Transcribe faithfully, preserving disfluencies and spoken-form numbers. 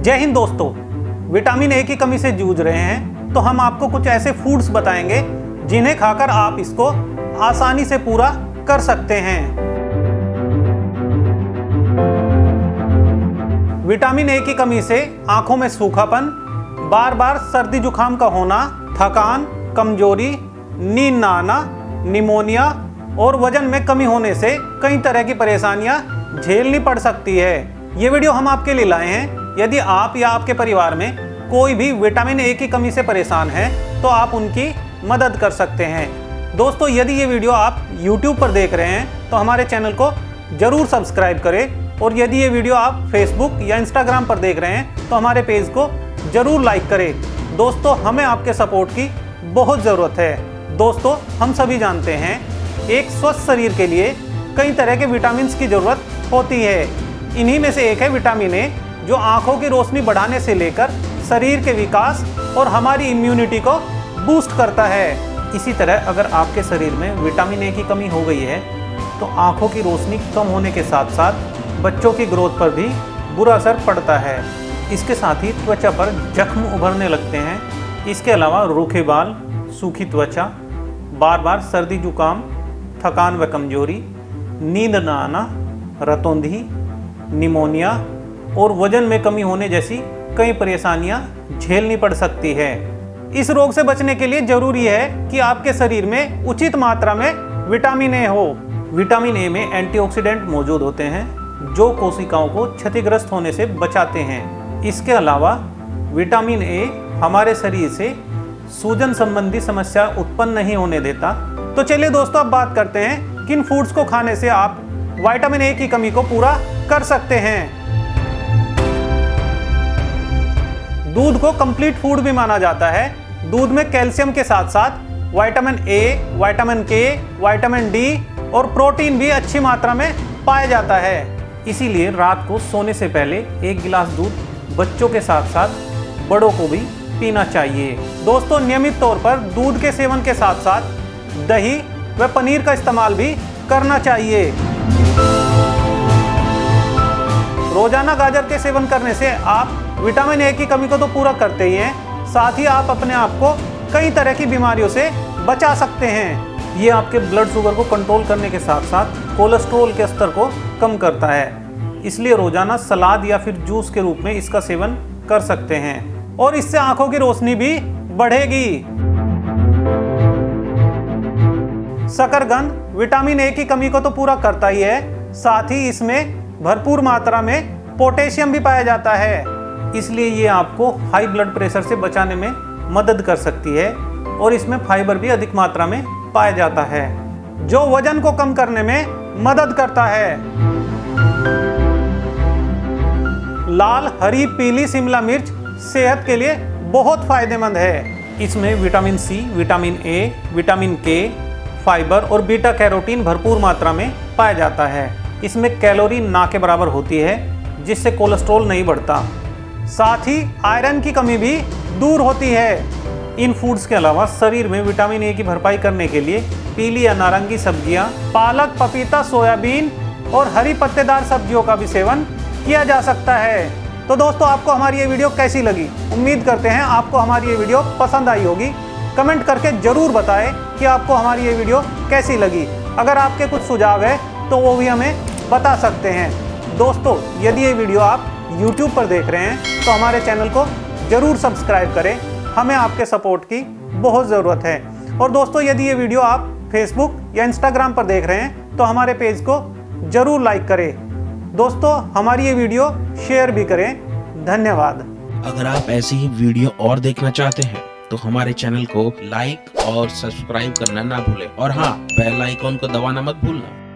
जय हिंद दोस्तों, vitamin A की कमी से जूझ रहे हैं तो हम आपको कुछ ऐसे फूड्स बताएंगे जिन्हें खाकर आप इसको आसानी से पूरा कर सकते हैं। विटामिन ए की कमी से आंखों में सूखापन, बार बार सर्दी जुकाम का होना, थकान, कमजोरी, नींद न आना, निमोनिया और वजन में कमी होने से कई तरह की परेशानियां झेलनी पड़ सकती है। ये वीडियो हम आपके लिए लाए हैं। यदि आप या आपके परिवार में कोई भी विटामिन ए की कमी से परेशान है तो आप उनकी मदद कर सकते हैं। दोस्तों, यदि ये वीडियो आप यूट्यूब पर देख रहे हैं तो हमारे चैनल को जरूर सब्सक्राइब करें, और यदि ये वीडियो आप फेसबुक या इंस्टाग्राम पर देख रहे हैं तो हमारे पेज को जरूर लाइक करें। दोस्तों, हमें आपके सपोर्ट की बहुत ज़रूरत है। दोस्तों, हम सभी जानते हैं एक स्वस्थ शरीर के लिए कई तरह के विटामिन की ज़रूरत होती है। इन्हीं में से एक है विटामिन ए, जो आँखों की रोशनी बढ़ाने से लेकर शरीर के विकास और हमारी इम्यूनिटी को बूस्ट करता है। इसी तरह अगर आपके शरीर में विटामिन ए की कमी हो गई है तो आँखों की रोशनी कम होने के साथ साथ बच्चों की ग्रोथ पर भी बुरा असर पड़ता है। इसके साथ ही त्वचा पर जख्म उभरने लगते हैं। इसके अलावा रूखे बाल, सूखी त्वचा, बार बार सर्दी जुकाम, थकान व कमजोरी, नींद न आना, रतौंधी, निमोनिया और वजन में कमी होने जैसी कई परेशानियां झेलनी पड़ सकती है। इस रोग से बचने के लिए जरूरी है कि आपके शरीर में उचित मात्रा में विटामिन ए हो। विटामिन ए में एंटीऑक्सीडेंट मौजूद होते हैं जो कोशिकाओं को क्षतिग्रस्त होने से बचाते हैं। इसके अलावा विटामिन ए हमारे शरीर से सूजन संबंधी समस्या उत्पन्न नहीं होने देता। तो चलिए दोस्तों, अब बात करते हैं किन फूड्स को खाने से आप विटामिन ए की कमी को पूरा कर सकते हैं। दूध को कंप्लीट फूड भी माना जाता है। दूध में कैल्शियम के साथ साथ vitamin A, vitamin K, vitamin D और प्रोटीन भी अच्छी मात्रा में पाया जाता है। इसीलिए रात को सोने से पहले एक गिलास दूध बच्चों के साथ साथ बड़ों को भी पीना चाहिए। दोस्तों, नियमित तौर पर दूध के सेवन के साथ साथ दही व पनीर का इस्तेमाल भी करना चाहिए। रोजाना गाजर के सेवन करने से आप विटामिन ए की कमी को तो पूरा करते ही हैं, साथ ही आप अपने आप को कई तरह की बीमारियों से बचा सकते हैं। ये आपके ब्लड शुगर को कंट्रोल करने के साथ साथ कोलेस्ट्रॉल के स्तर को कम करता है। इसलिए रोजाना सलाद या फिर जूस के रूप में इसका सेवन कर सकते हैं, और इससे आंखों की रोशनी भी बढ़ेगी। शकरकंद विटामिन ए की कमी को तो पूरा करता ही है, साथ ही इसमें भरपूर मात्रा में पोटेशियम भी पाया जाता है। इसलिए ये आपको हाई ब्लड प्रेशर से बचाने में मदद कर सकती है, और इसमें फाइबर भी अधिक मात्रा में पाया जाता है जो वजन को कम करने में मदद करता है। लाल, हरी, पीली शिमला मिर्च सेहत के लिए बहुत फायदेमंद है। इसमें vitamin C, vitamin A, vitamin K, fibre और बीटा कैरोटीन भरपूर मात्रा में पाया जाता है। इसमें कैलोरी ना के बराबर होती है, जिससे कोलेस्ट्रॉल नहीं बढ़ता। साथ ही आयरन की कमी भी दूर होती है। इन फूड्स के अलावा शरीर में विटामिन ए की भरपाई करने के लिए पीली या नारंगी सब्जियां, पालक, पपीता, सोयाबीन और हरी पत्तेदार सब्जियों का भी सेवन किया जा सकता है। तो दोस्तों, आपको हमारी ये वीडियो कैसी लगी? उम्मीद करते हैं आपको हमारी ये वीडियो पसंद आई होगी। कमेंट करके जरूर बताएं कि आपको हमारी ये वीडियो कैसी लगी। अगर आपके कुछ सुझाव है तो वो भी हमें बता सकते हैं। दोस्तों, यदि ये वीडियो आप यूट्यूब पर देख रहे हैं तो हमारे चैनल को जरूर सब्सक्राइब करें। हमें आपके सपोर्ट की बहुत ज़रूरत है। और दोस्तों, यदि ये वीडियो आप फेसबुक या इंस्टाग्राम पर देख रहे हैं तो हमारे पेज को जरूर लाइक करें। दोस्तों, हमारी ये वीडियो शेयर भी करें। धन्यवाद। अगर आप ऐसी ही वीडियो और देखना चाहते हैं तो हमारे चैनल को लाइक और सब्सक्राइब करना ना भूलें, और हाँ, बेल आइकॉन को दबाना मत भूलना।